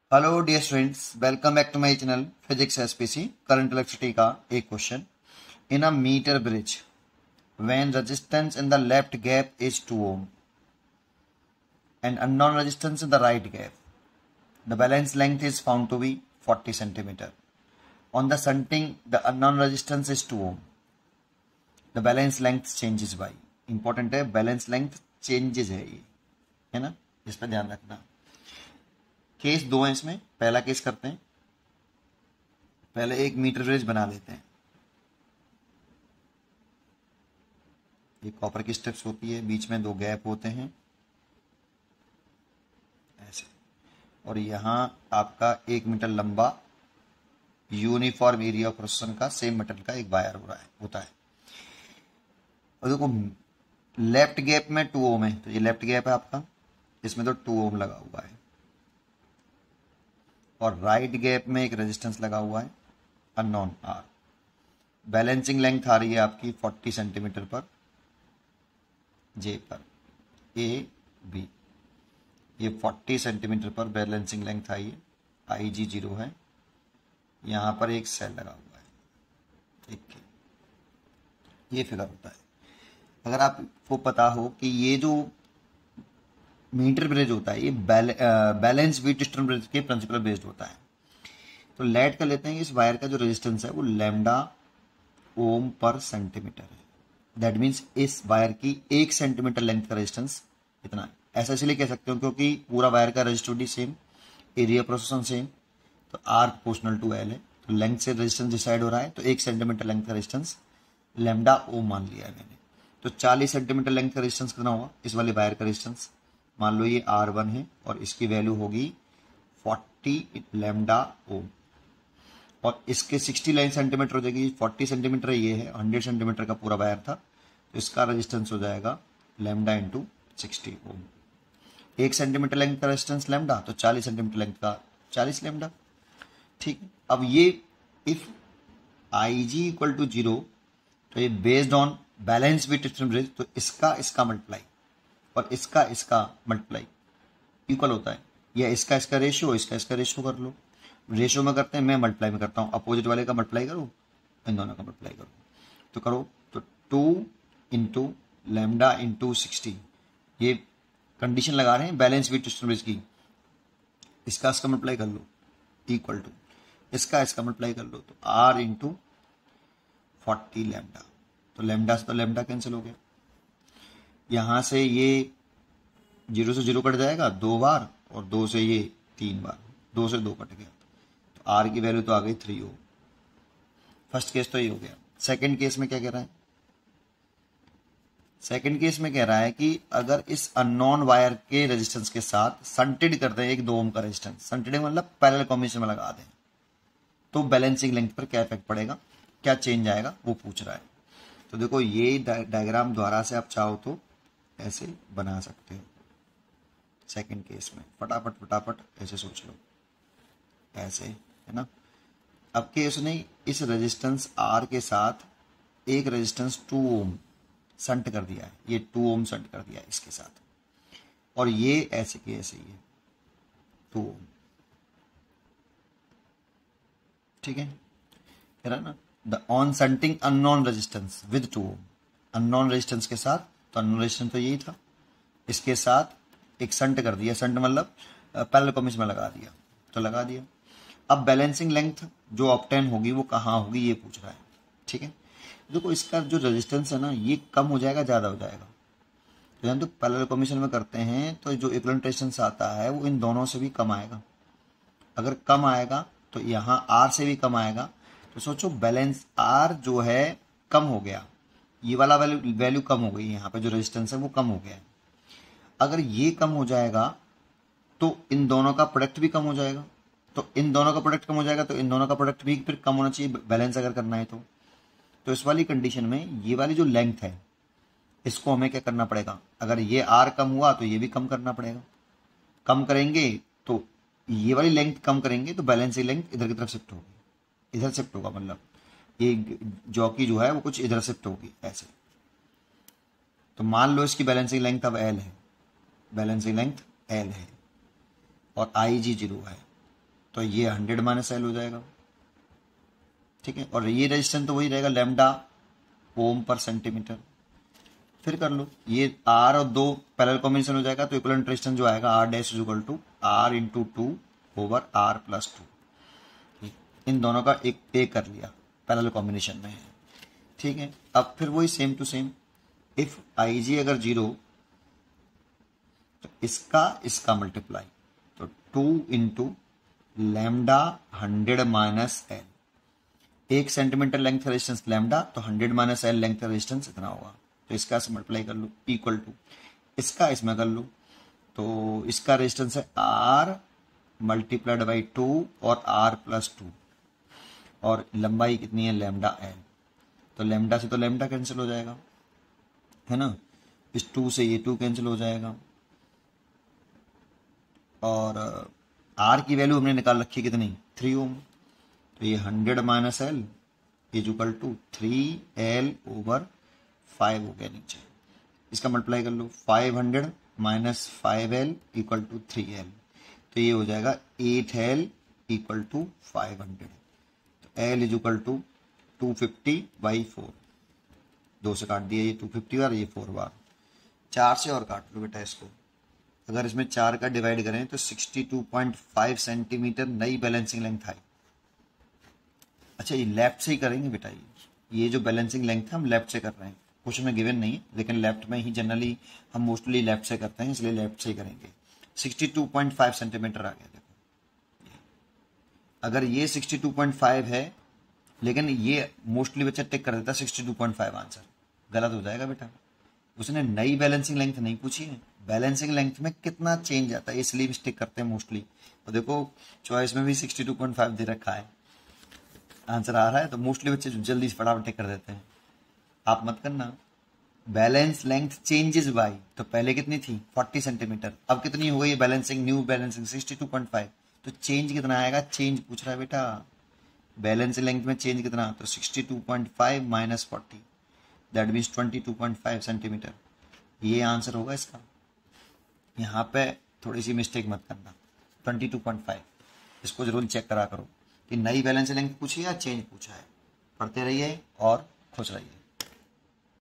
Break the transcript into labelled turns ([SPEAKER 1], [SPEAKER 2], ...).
[SPEAKER 1] Hello dear students, welcome back to my channel physics SPC. Current electricity का एक question. In a metre bridge when resistance in the left gap is 2 ohm and unknown resistance in the right gap, the balance length is found to be 40 centimeter. On the shunting, the unknown resistance is 2 ohm. The balance length changes by, इंपॉर्टेंट है, balance length changes है ये, है ना, इस पर ध्यान रखना। केस दो है इसमें। पहला केस करते हैं, पहले एक मीटर ब्रिज बना लेते हैं। ये कॉपर की स्टेप्स होती है, बीच में दो गैप होते हैं ऐसे, और यहाँ आपका 1 मीटर लंबा यूनिफॉर्म एरिया ऑफ क्रॉस का सेम मेटल का एक वायर हो रहा है होता है। और देखो लेफ्ट गैप में 2 ohm है, तो ये लेफ्ट गैप है आपका, इसमें तो 2 ohm लगा हुआ है। और राइट गैप में एक रेजिस्टेंस लगा हुआ है अननोन आर। बैलेंसिंग लेंथ आ रही है आपकी 40 सेंटीमीटर पर जे पर ए बी। ये 40 सेंटीमीटर पर बैलेंसिंग लेंथ आई है, आई जी 0 है। यहाँ पर एक सेल लगा हुआ है, एक ये फिगर होता है। अगर आपको पता हो कि ये जो मीटर ब्रिज होता है ये बैलेंस वीट स्टोन ब्रिज के प्रिंसिपल बेस्ड होता है, तो लेट कर लेते हैं इस वायर का जो रेजिस्टेंस है वो लैम्डा ओम पर सेंटीमीटर है। दैट मीन्स इस वायर की 1 सेंटीमीटर लेंथ का रेजिस्टेंस इतना है। ऐसा इसलिए कह सकते हो क्योंकि पूरा वायर का रेजिस्टिविटी सेम, एरिया प्रोसेसन सेम, तो आर प्रोपोर्शनल टू एल है, तो लेंथ से रेजिस्टेंस डिसाइड हो रहा है, तो 1 सेंटीमीटर लेंथ का रेजिस्टेंस लैम्डा ओम मान लिया है मैंने। तो 40 सेंटीमीटर लेंथ का रेजिस्टेंस कितना होगा इस वाले वायर का रेजिस्टेंस, मान लो ये R1 है और इसकी वैल्यू होगी 40 लैम्डा ओम, और इसके 60 सेंटीमीटर हो जाएगी। 40 सेंटीमीटर ये है, 100 सेंटीमीटर का पूरा वायर था, तो इसका रेजिस्टेंस हो जाएगा lambda into 60 ohm. 1 centimetre length का रेजिस्टेंस लैम्डा, तो 40 सेंटीमीटर लेंथ का 40 लैम्डा। ठीक है, अब ये if I G equal to 0, तो ये based on balance Wheatstone bridge, तो इसका मल्टीप्लाई और इसका मल्टीप्लाई इक्वल होता है, या इसका रेशियो, इसका रेशियो कर लो। रेशियो में करते हैं, मैं मल्टीप्लाई में करता हूँ, अपोजिट वाले का मल्टीप्लाई करो, इन दोनों का मल्टीप्लाई करो, तो करो तो 2 इंटू लैम्डा इंटू 60। ये कंडीशन लगा रहे हैं बैलेंस विथ स्टोन ब्रिज की, इसका मल्टीप्लाई कर लो इक्वल टू इसका मल्टीप्लाई कर लो, तो आर इंटू 40 लैम्डा। तो लैम्डा से तो लैम्डा कैंसिल हो गया, यहां से ये 0 से 0 कट जाएगा 2 बार, और 2 से ये 3 बार, 2 से 2 कट गया, तो आर की वैल्यू तो आ गई 3 ओम। फर्स्ट केस तो ये हो गया। सेकंड केस में क्या कह रहा है, सेकंड केस में कह रहा है कि अगर इस अननोन वायर के रेजिस्टेंस के साथ संटेड करते हैं एक 2 ओम का रेजिस्टेंस, संटेडिंग मतलब पैरेलल कॉम्बिनेशन में लगा दें, तो बैलेंसिंग लेंथ पर क्या इफेक्ट पड़ेगा, क्या चेंज आएगा, वो पूछ रहा है। तो देखो ये डायग्राम द्वारा से आप चाहो तो ऐसे बना सकते हो। सेकंड केस में फटाफट ऐसे सोच लो, ऐसे, है ना। अब केस ने इस रेजिस्टेंस आर के साथ एक रेजिस्टेंस 2 ओम संट कर दिया है, ये 2 ओम संट कर दिया है इसके साथ, और ये ऐसे के ऐसे ही है 2 ओम। ठीक है, कह रहा ना, the on shunting unknown resistance with 2 ohm, unknown resistance के साथ, तो अननोन रेजिस्टेंस तो यही था, इसके साथ एक संट कर दिया, संट मतलब पैरेलल कॉम्बिनेशन में लगा दिया, तो लगा दिया। अब बैलेंसिंग लेंथ जो ऑब्टेन होगी वो कहाँ होगी ये पूछ रहा है। ठीक है, देखो इसका जो रेजिस्टेंस है ना ये कम हो जाएगा, ज़्यादा हो जाएगा, तो हम तो पैरेलल कॉम्बिनेशन में करते हैं, तो जो इक्विवेलेंट रेजिस्टेंस आता है वो इन दोनों से भी कम आएगा। अगर कम आएगा तो यहाँ आर से भी कम आएगा, तो सोचो बैलेंस आर जो है कम हो गया, ये वाला वैल्यू कम हो गई, यहाँ पे जो रेजिस्टेंस है वो कम हो गया है। अगर ये कम हो जाएगा तो इन दोनों का प्रोडक्ट भी कम हो जाएगा, तो इन दोनों का प्रोडक्ट कम हो जाएगा, तो इन दोनों का प्रोडक्ट भी फिर कम होना चाहिए बैलेंस अगर करना है तो इस वाली कंडीशन में ये वाली जो लेंथ है इसको हमें क्या करना पड़ेगा, अगर ये आर कम हुआ तो ये भी कम करना पड़ेगा। कम करेंगे तो ये वाली लेंथ कम करेंगे तो बैलेंस लेंथ इधर की तरफ शिफ्ट होगी, इधर शिफ्ट होगा, मतलब ये जॉकी जो है वो कुछ इधर शिफ्ट होगी ऐसे। तो मान लो इसकी बैलेंसिंग लेंथ अब एल है, बैलेंसिंग लेंथ एल है, और आई जी 0 है, तो ये 100 माइनस एल हो जाएगा, ठीक है। और ये रेजिस्टेंस तो वही रहेगा, लैम्डा ओम पर सेंटीमीटर। फिर कर लो, ये आर और 2 पैरेलल कॉम्बिनेशन हो जाएगा, तो इक्विवेलेंट रेजिस्टेंस जो आएगा R dash is equal to R into 2 over R plus 2। इन दोनों का एक कर लिया, पैरेलल कॉम्बिनेशन में है, ठीक है। अब फिर वही same to same, if I G अगर 0 तो इसका मल्टीप्लाई, तो 2 into lambda 100 minus L, 1 centimetre length का रेजिस्टेंस लैम्डा, तो 100 माइनस एल लेंथ का रेजिस्टेंस इतना होगा, तो इसका से मल्टीप्लाई कर लो इक्वल टू इसका इसमें कर लो, तो इसका रेजिस्टेंस है आर मल्टीप्लाइड बाई 2 और आर प्लस 2, और लंबाई कितनी है लैम्डा एल, तो लैम्डा से तो लैम्डा कैंसिल हो जाएगा, है ना, इस 2 से ये 2 कैंसिल हो जाएगा, और आर की वैल्यू हमने निकाल रखी कितनी 3 ओम, तो ये 100 minus L is equal to 3L over 5 हो गया नीचे, इसका मल्टीप्लाई कर लो, 500 minus 5L equal to 3L, तो ये हो जाएगा 8L इक्वल टू 500, तो L इज इक्वल टू 250/4, 2 से काट दिया ये 250 बार, ये 4 बार, 4 से और काट लो बेटा इसको, अगर इसमें 4 का डिवाइड करें तो 62.5 सेंटीमीटर नई बैलेंसिंग लेंथ आई। अच्छा, ये लेफ्ट से ही करेंगे बेटा, ये जो बैलेंसिंग लेंथ है हम लेफ्ट से कर रहे हैं, क्वेश्चन में गिवन नहीं है, लेकिन लेफ्ट में ही जनरली हम मोस्टली लेफ्ट से करते हैं, इसलिए लेफ्ट से ही करेंगे। 62.5 सेंटीमीटर आ गया, देखो अगर ये 62.5 है, लेकिन ये मोस्टली बच्चा टिक कर देता 62.5 आंसर, गलत हो जाएगा बेटा, उसने नई बैलेंसिंग लेंथ नहीं पूछी है, बैलेंसिंग लेंथ में कितना चेंज आता है इसलिए मिस्टेक करते हैं मोस्टली। और देखो चॉइस में भी 62.5 दे रखा है, आंसर आ रहा है, तो मोस्टली बच्चे जल्दी फटाफट टिक कर देते हैं, आप मत करना। बैलेंस लेंथ चेंजेस बाय, तो पहले कितनी थी 40 सेंटीमीटर, अब कितनी हो गई बैलेंसिंग, न्यू बैलेंसिंग 62.5, तो चेंज कितना आएगा, चेंज पूछ रहा है बेटा, बैलेंस लेंथ में चेंज कितना, तो 62.5 माइनस 40, दैट मीन्स 22.5 सेंटीमीटर, ये आंसर होगा इसका। यहाँ पे थोड़ी सी मिस्टेक मत करना, 22.5, इसको जरूर चेक करा करो कि नई बैलेंस लेंथ पूछी है या चेंज पूछा है। पढ़ते रहिए और खुश रहिए।